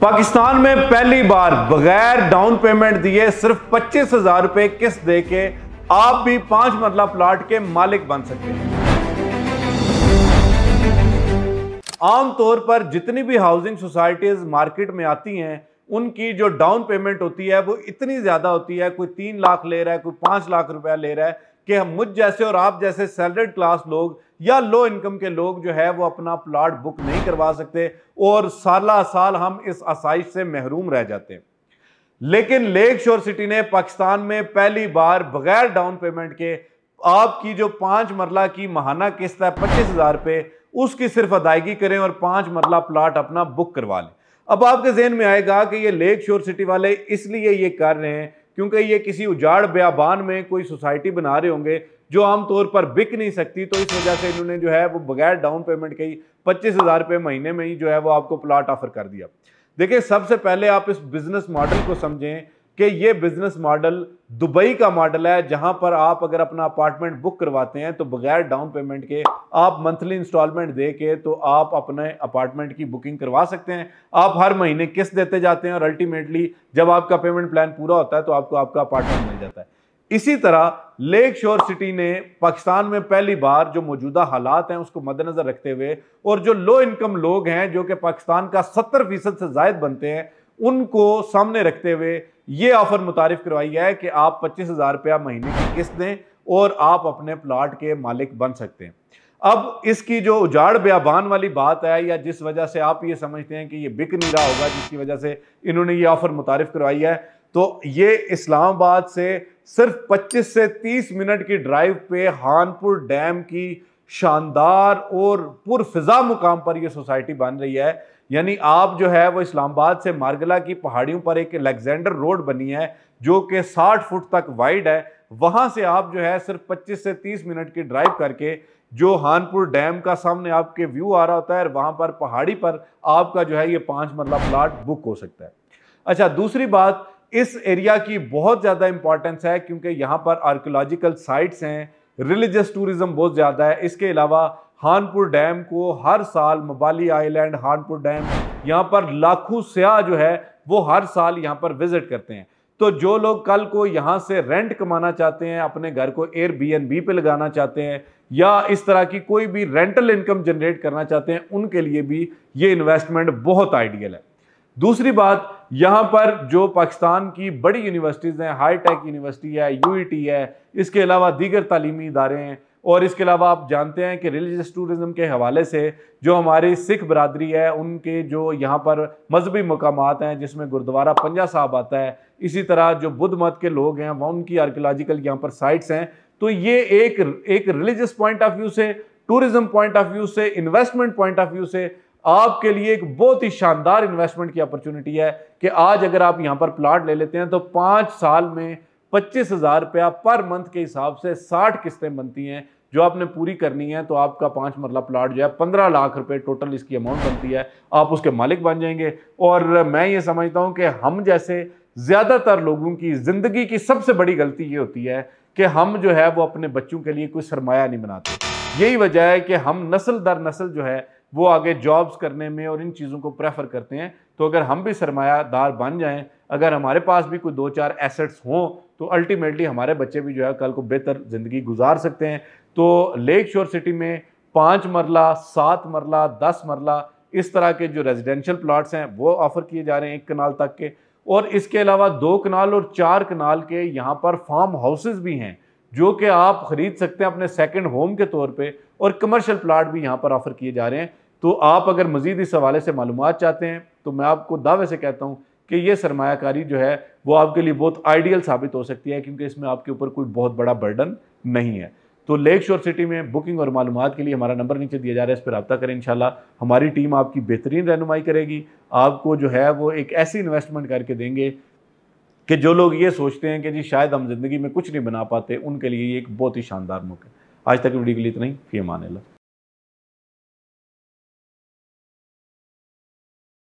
पाकिस्तान में पहली बार बगैर डाउन पेमेंट दिए सिर्फ 25,000 रुपए किस्त देके आप भी 5 मरला प्लाट के मालिक बन सकते हैं। आमतौर पर जितनी भी हाउसिंग सोसाइटीज मार्केट में आती हैं उनकी जो डाउन पेमेंट होती है वो इतनी ज्यादा होती है, कोई 3 लाख ले रहा है, कोई 5 लाख रुपया ले रहा है कि हम मुझ जैसे और आप जैसे सैलरीड क्लास लोग या लो इनकम के लोग जो है वो अपना प्लॉट बुक नहीं करवा सकते और साला साल हम इस आसाइश से महरूम रह जाते हैं। लेकिन लेक शोर सिटी ने पाकिस्तान में पहली बार बगैर डाउन पेमेंट के आपकी जो 5 मरला की माहाना किस्त है 25,000 रुपए, उसकी सिर्फ अदायगी करें और 5 मरला प्लॉट अपना बुक करवा लें। अब आपके जहन में आएगा कि ये लेक शोर सिटी वाले इसलिए ये कर रहे हैं क्योंकि ये किसी उजाड़ बयाबान में कोई सोसाइटी बना रहे होंगे जो आमतौर पर बिक नहीं सकती, तो इस वजह से इन्होंने जो है वो बगैर डाउन पेमेंट के ही 25,000 रुपये महीने में ही जो है वो आपको प्लॉट ऑफर कर दिया। देखिए, सबसे पहले आप इस बिजनेस मॉडल को समझें कि ये बिजनेस मॉडल दुबई का मॉडल है, जहां पर आप अगर अपना अपार्टमेंट बुक करवाते हैं तो बगैर डाउन पेमेंट के आप मंथली इंस्टॉलमेंट दे के तो आप अपने अपार्टमेंट की बुकिंग करवा सकते हैं। आप हर महीने किस्त देते जाते हैं और अल्टीमेटली जब आपका पेमेंट प्लान पूरा होता है तो आपको आपका अपार्टमेंट मिल जाता है। इसी तरह लेक शोर सिटी ने पाकिस्तान में पहली बार जो मौजूदा हालात हैं उसको मद्देनजर रखते हुए और जो लो इनकम लोग हैं जो कि पाकिस्तान का 70% से ज्यादा बनते हैं उनको सामने रखते हुए ये ऑफर मुतारिफ करवाई है कि आप 25,000 रुपया महीने की किस्त दें और आप अपने प्लॉट के मालिक बन सकते हैं। अब इसकी जो उजाड़ बयाबान वाली बात है या जिस वजह से आप ये समझते हैं कि ये बिक नहीं रहा होगा, जिसकी वजह से इन्होंने ये ऑफर मुतारिफ करवाई है, तो ये इस्लामाबाद से सिर्फ 25 से 30 मिनट की ड्राइव पे हानपुर डैम की शानदार और पुरफिजा मुकाम पर यह सोसाइटी बन रही है। यानी आप जो है वो इस्लामाबाद से मारगला की पहाड़ियों पर एक अलेक्जेंडर रोड बनी है जो कि 60 फुट तक वाइड है। वहां से आप जो है सिर्फ 25 से 30 मिनट की ड्राइव करके जो हानपुर डैम का सामने आपके व्यू आ रहा होता है, वहां पर पहाड़ी पर आपका जो है ये 5 मरला प्लॉट बुक हो सकता है। अच्छा, दूसरी बात, इस एरिया की बहुत ज़्यादा इंपॉर्टेंस है क्योंकि यहाँ पर आर्कियोलॉजिकल साइट्स हैं, रिलीजियस टूरिज्म बहुत ज़्यादा है। इसके अलावा हानपुर डैम को हर साल मबाली आइलैंड, हानपुर डैम, यहाँ पर लाखों सयाह जो है वो हर साल यहाँ पर विजिट करते हैं। तो जो लोग कल को यहाँ से रेंट कमाना चाहते हैं, अपने घर को एयरबीएनबी पे लगाना चाहते हैं या इस तरह की कोई भी रेंटल इनकम जनरेट करना चाहते हैं, उनके लिए भी ये इन्वेस्टमेंट बहुत आइडियल है। दूसरी बात, यहाँ पर जो पाकिस्तान की बड़ी यूनिवर्सिटीज़ हैं, हाईटेक यूनिवर्सिटी है, यूईटी है, इसके अलावा दीगर तालीमी इदारे हैं और इसके अलावा आप जानते हैं कि रिलीजियस टूरिज्म के हवाले से जो हमारी सिख बरादरी है उनके जो यहाँ पर मजहबी मकामात हैं जिसमें गुरुद्वारा पंजा साहब आता है, इसी तरह जो बुद्ध मत के लोग हैं वह उनकी आर्कियोलॉजिकल यहाँ पर साइट्स हैं। तो ये एक रिलीजियस पॉइंट ऑफ व्यू से, टूरिज्म पॉइंट ऑफ व्यू से, इन्वेस्टमेंट पॉइंट ऑफ व्यू से आपके लिए एक बहुत ही शानदार इन्वेस्टमेंट की अपॉर्चुनिटी है कि आज अगर आप यहां पर प्लॉट ले लेते हैं तो 5 साल में 25,000 रुपया पर मंथ के हिसाब से 60 किस्तें बनती हैं जो आपने पूरी करनी है, तो आपका 5 मरला प्लॉट जो है 15 लाख रुपए टोटल इसकी अमाउंट बनती है, आप उसके मालिक बन जाएंगे। और मैं ये समझता हूं कि हम जैसे ज्यादातर लोगों की जिंदगी की सबसे बड़ी गलती ये होती है कि हम जो है वो अपने बच्चों के लिए कोई सरमाया नहीं बनाते। यही वजह है कि हम नस्ल दर नस्ल जो है वो आगे जॉब्स करने में और इन चीज़ों को प्रेफर करते हैं। तो अगर हम भी सरमायादार बन जाएं, अगर हमारे पास भी कोई 2-4 एसेट्स हों, तो अल्टीमेटली हमारे बच्चे भी जो है कल को बेहतर ज़िंदगी गुजार सकते हैं। तो लेक शोर सिटी में 5 मरला, 7 मरला, 10 मरला इस तरह के जो रेजिडेंशियल प्लॉट्स हैं वो ऑफर किए जा रहे हैं 1 कनाल तक के, और इसके अलावा 2 कनाल और 4 कनाल के यहाँ पर फार्म हाउसेज भी हैं जो कि आप खरीद सकते हैं अपने सेकंड होम के तौर पे, और कमर्शियल प्लॉट भी यहाँ पर ऑफर किए जा रहे हैं। तो आप अगर मजीद इस हवाले से मालूमात चाहते हैं तो मैं आपको दावे से कहता हूँ कि ये सरमायाकारी जो है वो आपके लिए बहुत आइडियल साबित हो सकती है क्योंकि इसमें आपके ऊपर कोई बहुत बड़ा बर्डन नहीं है। तो लेक शोर सिटी में बुकिंग और मालूमात के लिए हमारा नंबर नीचे दिया जा रहा है, इस पर रब्ता करें। इंशाल्लाह हमारी टीम आपकी बेहतरीन रहनुमाई करेगी, आपको जो है वो एक ऐसी इन्वेस्टमेंट करके देंगे कि जो लोग ये सोचते हैं कि जी शायद हम जिंदगी में कुछ नहीं बना पाते, उनके लिए ये एक बहुत ही शानदार मौका है। आज तक वीडियो के लिए इतना ही, फी अमान अल्लाह।